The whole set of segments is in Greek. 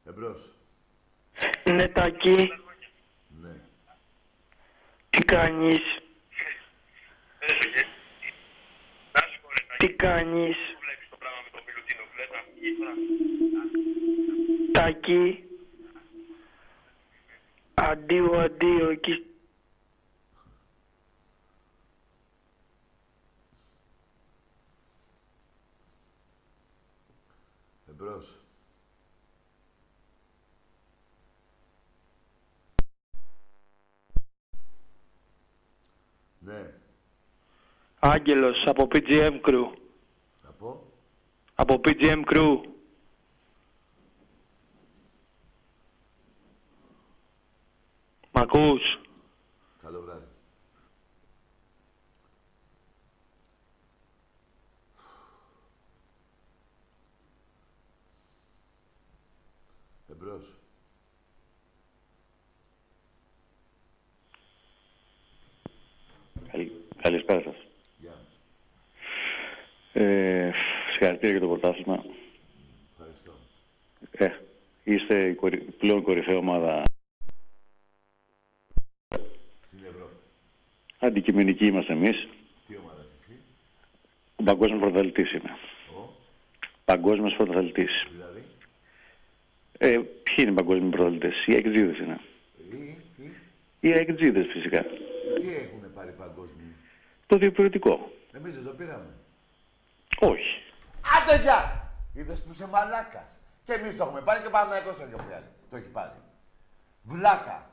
Εμπρός. Ναι, Τάκη. Ναι. Τι κάνεις? Τι κάνεις? Τάκη. Αντίο, αντίο, εκεί. Εμπρός. Ναι. Άγγελος, από PGM Crew. Από PGM Crew. Μ' ακούς? Καλό βράδυ. Εμπρός. Καλησπέρα σας. Γεια. Συγχαρητήρια για το πρωτάθλημα. Ευχαριστώ. Είστε πλέον κορυφαία ομάδα. Στην Ευρώπη. Αντικειμενικοί είμαστε εμείς. Τι ομάδα είσαι εσύ? Ο παγκόσμιος πρωταθλητής είμαι. Ο. Παγκόσμιος πρωταθλητής. Δηλαδή. Ποιοι είναι οι παγκόσμιοι πρωταθλητές? Οι αεκτζίδες είναι. Οι αεκτζίδες φυσικά. Τι έχουνε πάρει παγκόσμιο? Το διπηρετικό. Εμείς δεν το πήραμε. Όχι. Άντε γεια! Είδες που είσαι μαλάκας. Και εμείς το έχουμε πάρει και πάμε να το έχει πάρει. Βλάκα.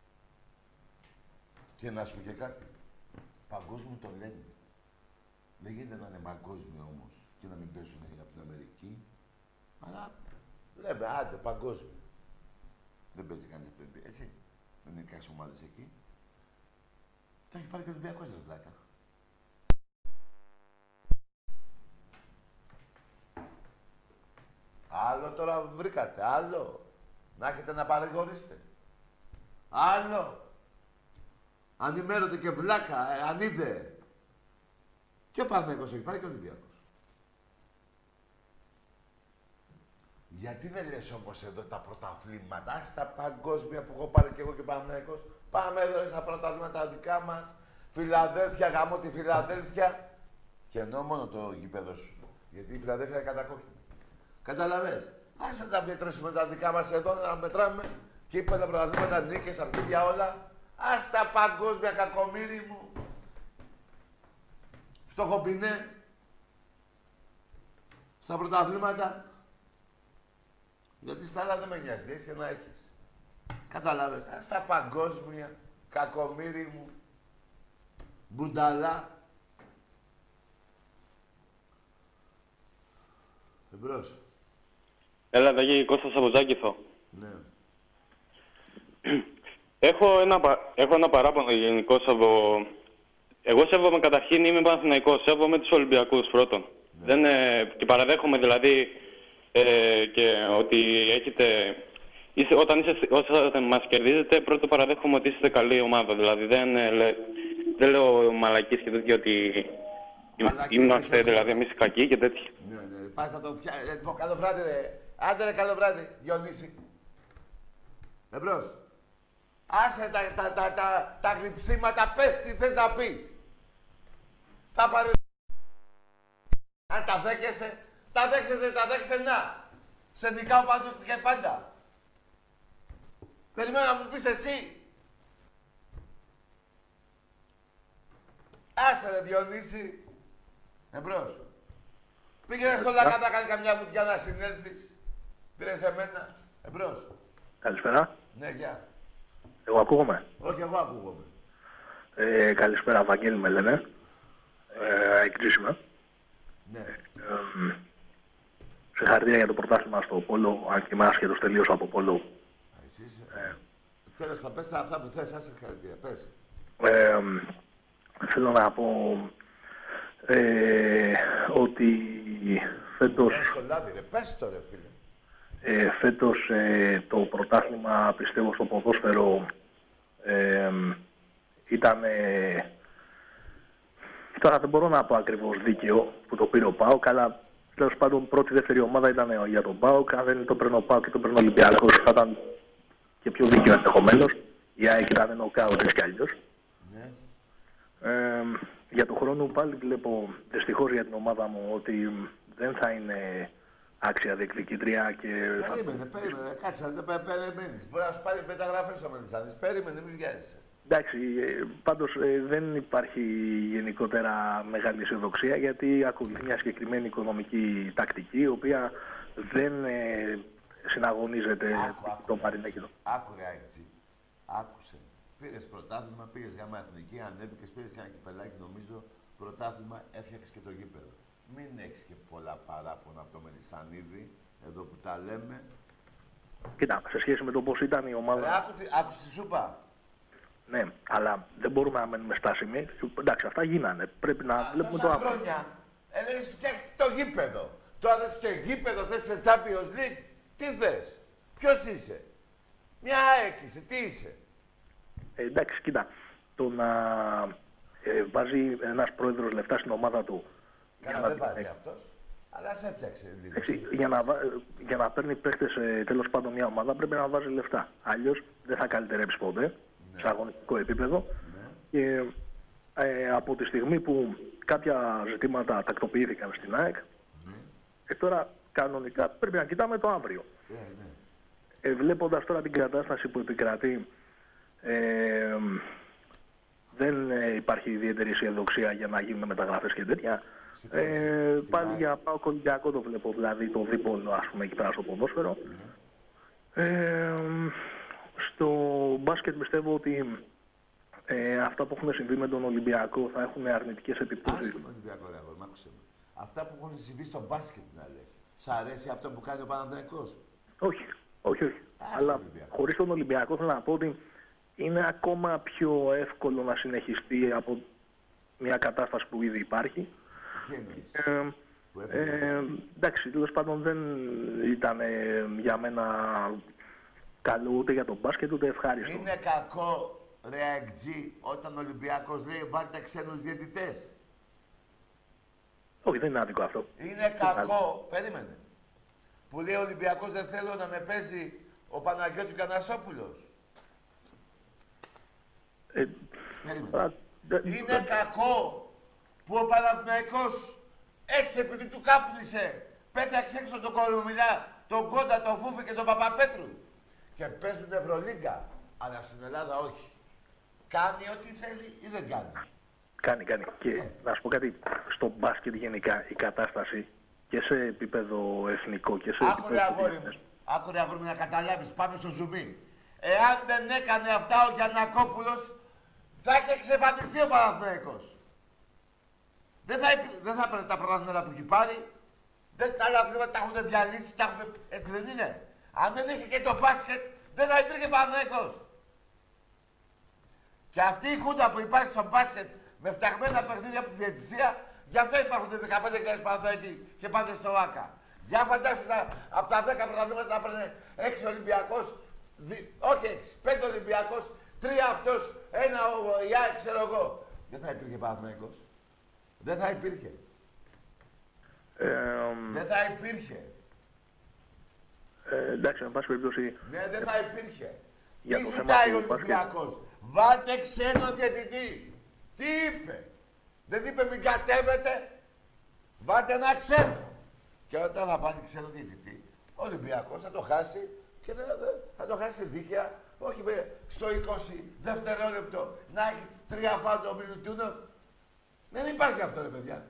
Και να σου πω και κάτι. Παγκόσμιο το λένε. Δεν γίνεται να είναι παγκόσμιο όμως και να μην παίζουν από την Αμερική. Αλλά λέμε, άντε, παγκόσμιο. Δεν παίζει κανείς πρέπει, έτσι. Δεν είναι κάποιες ομάδες εκεί. Το έχει πάρει και ο Ολυμπιακός, ρε βλάκα. Άλλο τώρα βρήκατε, άλλο. Να έχετε να παρηγορήσετε. Άλλο. Ανημέρωτε και βλάκα, αν είδε. Και ο Παναθηναϊκός έχει πάρει και ο Ολυμπιακός. Γιατί δεν λες όμως εδώ τα πρωταθλήματα, στα παγκόσμια που έχω πάρει και εγώ και ο Παναθηναϊκός. Πάμε εδώ ρε, στα πρωταθλήματα δικά μας. Φιλαδέλφια, γαμώ τη Φιλαδέλφια. Και εννοώ μόνο το γήπεδο σου. Γιατί η Φιλαδέλφια είναι κατακόκκινη. Καταλαβες. Άσε να μετρήσουμε τα δικά μας εδώ, να μετράμε. Και είπα τα πρωταθλήματα, νίκες, αρχίδια όλα. Ας τα παγκόσμια, κακομοίρη μου. Φτωχομπινέ. Στα πρωταθλήματα. Γιατί στα άλλα δεν με νοιάζει, έχεις να έχεις. Καταλάβες. Ας τα παγκόσμια, κακομοίρη μου. Μπουνταλά. Εμπρός. Έλα, Δαγή, Κώστας από Ζάκηθο. Ναι. Έχω ένα παράπονο γενικώς από... Εγώ σέβομαι καταρχήν, είμαι Παναθηναϊκός, σέβομαι τους Ολυμπιακούς πρώτον. Ναι. Και παραδέχομαι δηλαδή και ότι έχετε... Όταν μας κερδίζετε, πρώτο παραδέχομαι ότι είστε καλή ομάδα. Δηλαδή δεν λέω μαλακίες και τέτοια ότι είμαστε δηλαδή εμείς κακοί και τέτοια. Ναι, ναι. Πας να το φτιάξεις. Λοιπόν, καλό βράδυ ρε. Άντε ρε, καλό βράδυ, Διονύση. Εμπρός. Άσε τα γλυψίματα, πες τι θες να πεις. Θα πάρει... Αν τα δέχεσαι, τα δέχεσαι να. Σε νικάω παντού και πάντα. Περιμένω να μου πεις εσύ. Άσε ρε Διονύση. Εμπρός. Πήγαινε στο Λακάτα, κάνει καμιά βουτιά να συνέλθεις. Πήρες εμένα. Εμπρός. Καλησπέρα. Ναι, γεια. Εγώ ακούγομαι. Όχι, εγώ ακούγομαι. Καλησπέρα, Βαγγέλη με λένε. Εκκλείσιμα. Ναι. Συγχαρητήρια για το πρωτάθλημα στο Πόλο, αν και είμαι άσχετος τελείως από Πόλο. Εσύ είσαι. Τέλος πάντων, πες αυτά που θες, άσε συγχαρητήρια. Πες. Θέλω να πω ότι φέτος... Πες το λάδι ρε, πες το ρε φίλε. Φέτος το πρωτάθλημα, πιστεύω, στο ποδόσφαιρο ήταν... Τώρα δεν μπορώ να πω ακριβώς δίκαιο που το πήρε ο ΠΑΟΚ, αλλά Τέλος πάντων, πρώτη-δεύτερη ομάδα ήταν για τον ΠΑΟΚ. Αν δεν το παίρνει ο ΠΑΟΚ και το παίρνει ο Ολυμπιακός, θα ήταν και πιο δίκαιο ενδεχομένως. Η ΑΕΚ ήταν νοκάουτ έτσι κι αλλιώς. Ναι. Για τον χρόνο πάλι βλέπω δυστυχώς για την ομάδα μου ότι δεν θα είναι άξια διεκδικήτρια και... Περίμενε, κάτσε, δεν περιμένεις. Μπορεί να σου πάρει μεταγραφές ο Μελισσάνης. Περίμενε, μην βιάζεσαι. Εντάξει, πάντως δεν υπάρχει γενικότερα μεγάλη αισιοδοξία γιατί ακολουθεί μια συγκεκριμένη οικονομική τακτική η οποία δεν συναγωνίζεται το Μαρινέκηδο. Άκουρε έτσι. Άκουσε. Πήρες πρωτάθλημα, πήγες γάμα εθνική, ανέβηκες, πήρες και ένα κυπελάκι νομίζω. Πρωτάθλημα, έφτιαξες και το γήπεδο. Μην έχεις και πολλά παράπονα από το Μελισσανίδη, εδώ που τα λέμε. Κοίτα, σε σχέση με το πώς ήταν η ομάδα... Άκουσες τη σούπα. Ναι, αλλά δεν μπορούμε να μένουμε στάσιμοι. Εντάξει, αυτά γίνανε. Πρέπει να βλέπουμε το αύριο. Χρόνια έλεγες φτιάξτε το γήπεδο. Τώρα θες και γήπεδο, θες και Champions League. Τι θες, ποιος είσαι. Μια ΑΕΚ είσαι, τι είσαι. Εντάξει, κοίτα, το να βάζει ένας πρόεδρος λεφτά στην ομάδα του... Καλά, δεν βάζει αυτός, αλλά σε έφτιαξε λίγο. Για να παίρνει παίχτες τέλος πάντων μια ομάδα πρέπει να βάζει λεφτά. Αλλιώς δεν θα καλυτερέψει ποτέ, σε αγωνιστικό επίπεδο. Και από τη στιγμή που κάποια ζητήματα τακτοποιήθηκαν στην ΑΕΚ, τώρα κανονικά πρέπει να κοιτάμε το αύριο. Βλέποντας τώρα την κατάσταση που επικρατεί, δεν υπάρχει ιδιαίτερη αισιοδοξία για να γίνουν μεταγραφές και τέτοια. Πάλι για ΠΑΟΚ Ολυμπιακό το βλέπω, δηλαδή το δίπολο, ας πούμε, εκεί πέρα στο ποδόσφαιρο. Στο μπάσκετ πιστεύω ότι αυτά που έχουν συμβεί με τον Ολυμπιακό θα έχουν αρνητικές επιπτώσεις. Άσε τον Ολυμπιακό, ρε αγόρι, μ' άκουσε με. Αυτά που έχουν συμβεί στο μπάσκετ να λες. Σ' αρέσει αυτό που κάνει ο Παναθηναϊκός? Όχι. Αλλά χωρίς τον Ολυμπιακό θέλω να πω ότι είναι ακόμα πιο εύκολο να συνεχιστεί από μια κατάσταση που ήδη υπάρχει. Τι εννοείς? Εντάξει, τέλος πάντων δεν ήταν για μένα καλό ούτε για τον μπάσκετ ούτε ευχάριστο. Είναι κακό, ρε Αεκτζή, όταν ο Ολυμπιακός λέει βάλτε ξένους διαιτητές? Όχι, δεν είναι άδικο αυτό. Είναι κακό, περίμενε, που λέει ο Ολυμπιακός δεν θέλω να με παίζει ο Παναγιώτης Καναστόπουλος. Περίμενε. Είναι κακό που ο Παναθηναϊκός έτσι επειδή του κάπνισε πέταξε έξω τον Κορομιλά, τον Κόντα, τον Φούφη και τον Παπαπέτρου και παίζουν Ευρωλίγκα, αλλά στην Ελλάδα όχι. Κάνει ό,τι θέλει ή δεν κάνει? Κάνει. Και να σου πω κάτι, στο μπάσκετ γενικά η κατάσταση και σε επίπεδο εθνικό και σε επίπεδο... Άκουρε αγόρι μου να καταλάβεις, πάμε στο ζουμί. Εάν δεν έκανε αυτά ο Γιαννακόπουλος, θα είχε εξαφανιστεί ο Παναθηναϊκός. Δεν θα έπαιρνε τα πρωταθλήματα που έχει πάρει. Τα άλλα αθλήματα τα έχουν διαλύσει, έτσι δεν είναι? Αν δεν είχε και το μπάσκετ, δεν θα υπήρχε Παναθηναϊκός. Και αυτή η χούντα που υπάρχει στο μπάσκετ με φτιαγμένα παιχνίδια από τη διαιτησία, γι' αυτό υπάρχουν 15.000 Παναθηναϊκοί και πάνε στο ΆΚΑ. Για φαντάσου από τα 10 πρωταθλήματα να παίρνει 6 Ολυμπιακός, όχι 6, 5 Ολυμπιακός, 3 αυτός, 1 ο ΙΑ, ξέρω εγώ. Δεν θα υπήρχε Παναθηναϊκός. Δεν θα υπήρχε. Δεν θα υπήρχε. Εντάξει, εν πάση περιπτώσει... Ναι, δεν θα υπήρχε. Για τι το ζητάει θέμα ο Ολυμπιακός? Βάλτε ξένο διαιτητή. Τι είπε? Δεν είπε μην κατέβετε. Βάλτε ένα ξένο. Και όταν θα πάνε ξένο διαιτητή, ο Ολυμπιακός θα το χάσει και θα το χάσει δίκαια. Όχι στο 20 δευτερόλεπτο να έχει 3 φάουλ ο Μιλουτίνοφ. Δεν υπάρχει αυτό, ρε παιδιά.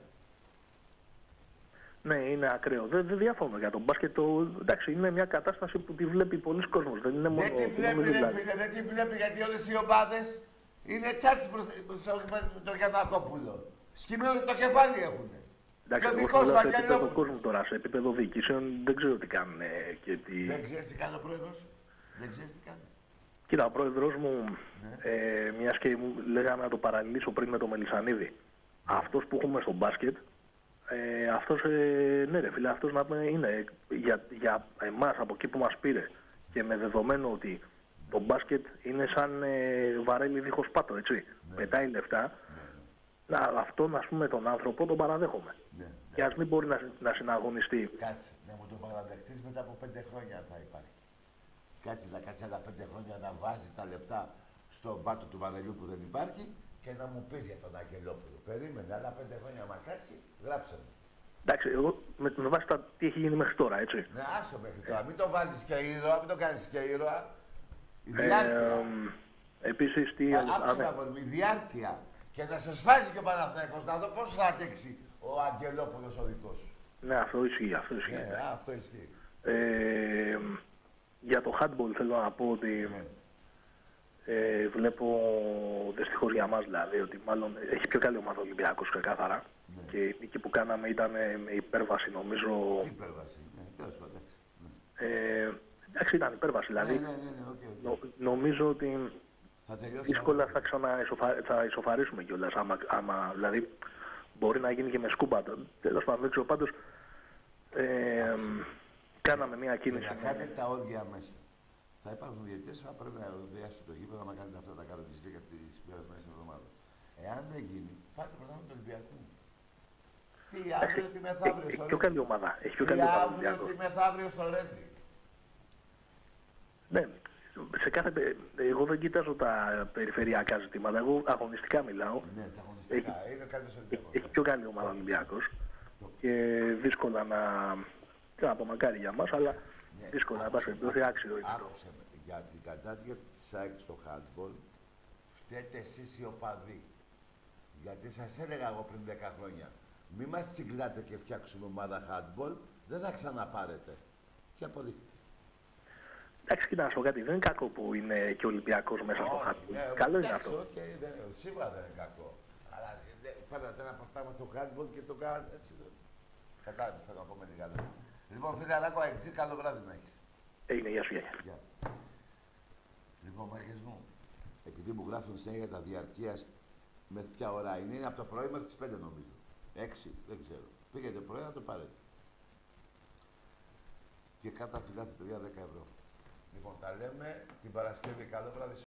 Ναι, είναι ακραίο. Δεν διαφωνώ για τον μπάσκετ. Εντάξει, είναι μια κατάσταση που τη βλέπει πολλοί κόσμος. Δεν είναι μόνο... Δεν τη βλέπει, ρε φίλε, δεν τη βλέπει γιατί όλες οι ομάδες είναι τσάτσι προς το Γιαννακόπουλο. Σκυμμένο το κεφάλι έχουνε. Εντάξει, εγώ σε επίπεδο κόσμου τώρα, σε επίπεδο διοικήσεων, δεν ξέρω τι κάνουν και τι... Δεν ξέρεις τι κάνει ο πρόεδρος? Δεν ξέρεις τι κάνει? Κοίτα, ο πρόεδρος μου, μιας και λέγαμε να το παραλληλήσω πριν με το Μελισσανίδη. Αυτός που έχουμε στο μπάσκετ, αυτός, ναι ρε φίλε, αυτός να πούμε είναι για εμάς από εκεί που μας πήρε και με δεδομένο ότι το μπάσκετ είναι σαν βαρέλι δίχως πάτο, έτσι. Πετάει λεφτά. Αυτόν, ας πούμε, τον άνθρωπο τον παραδέχομαι. Και ας μην μπορεί να συναγωνιστεί. Κάτσε, να μου το παραδεχτείς μετά από 5 χρόνια θα υπάρχει. Κάτσε να κάτσει άλλα 5 χρόνια να βάζει τα λεφτά στον πάτο του Βαρελιού που δεν υπάρχει και να μου πεις για τον Αγγελόπουλο. Περίμενε, άλλα 5 χρόνια άμα κάτσει, γράψε μου. Εντάξει, εγώ με βάση τι έχει γίνει μέχρι τώρα, έτσι. Ναι, άσο μέχρι τώρα. Μην το βάζεις και ήρωα, μην το κάνεις και ήρωα. Η διάρκεια. Επίσης, τι... Άκουσα αγόρι, η διάρκεια. Και να σε σφάζει και ο Παναθηναϊκός, να δω πώς θα αντέξει ο Αγγελόπουλος ο δικός σου. Ναι, αυτό ισχύει, αυτό ισχύει. Ναι, αυτό ισχύει. Για το handball θέλω να πω ότι βλέπω δυστυχώς για μας δηλαδή ότι μάλλον έχει πιο καλή ομάδα ο Ολυμπιακός ξεκάθαρα. Ναι. Και η νίκη που κάναμε ήταν με υπέρβαση νομίζω. Τι υπέρβαση, ναι, τέλος πάντων. Εντάξει, ήταν υπέρβαση δηλαδή. Ναι, okay. Νομίζω ότι δύσκολα θα ισοφαρίσουμε κιόλας. Άμα δηλαδή μπορεί να γίνει και με σκούμπα. Τέλος πάντων, δεν ξέρω πάντως. Κάναμε μια κίνηση. Να κάνετε τα όδια μέσα. Θα υπάρχουν διαιτητές που θα πρέπει να ερωτιάσουν το γήπεδο να κάνετε αυτά τα καροτιστήρια τις περασμένες εβδομάδες. Εάν δεν γίνει, πάτε πρωτάθλημα του Ολυμπιακού. Τι αύριο, τι μεθαύριο στο Ρέντι. Πιο καλή ομάδα. Έχει πιο καλή ομάδα. Αύριο, τι μεθαύριο στο Ρέντι. Ναι. Σε κάθε... Εγώ δεν κοιτάζω τα περιφερειακά ζητήματα. Εγώ αγωνιστικά μιλάω. Ναι, τα αγωνιστικά. Είναι καλύτερος Ολυμπιακός. Έχει πιο καλή ομάδα ο Ολυμπιακός. Και δύσκολα να πω μακάρι για μας, αλλά ναι, δύσκολα να πας εντός άξιο είναι αυτό. Για την κατάδια της ΑΕΚ στο handball, φταίτε εσείς οι οπαδοί. Γιατί σας έλεγα εγώ πριν 10 χρόνια, μη μας τσιγκλάτε και φτιάξουμε ομάδα handball, δεν θα ξαναπάρετε. Και αποδείχτηκε. Εντάξει, κοιτάξτε, να σου πω κάτι, δεν είναι κακό που είναι και ο Ολυμπιακός μέσα στο handball. Ναι, καλό είναι αυτό. Okay, σίγουρα δεν είναι κακό. Αλλά παίρνατε ένα πρωτάθλημα στο handball και το κάνατε έτσι. Κατάλαβες, θα το πω με λίγα λόγια. Λοιπόν, φίλε Αλάκο, αεξή, καλό βράδυ να έχεις. Έγινε, γεια σου, γεια. Λοιπόν, μάχες μου, επειδή μου γράφουν συνέχεια τα διαρκείας μέχρι ποια ώρα είναι από το πρωί μέχρι τις 5 νομίζω. 6, δεν ξέρω. Πήγαινε πρωί να το πάρετε. Και κάτω φιλάθη, παιδιά, 10 ευρώ. Λοιπόν, τα λέμε την Παρασκευή. Καλό βράδυ.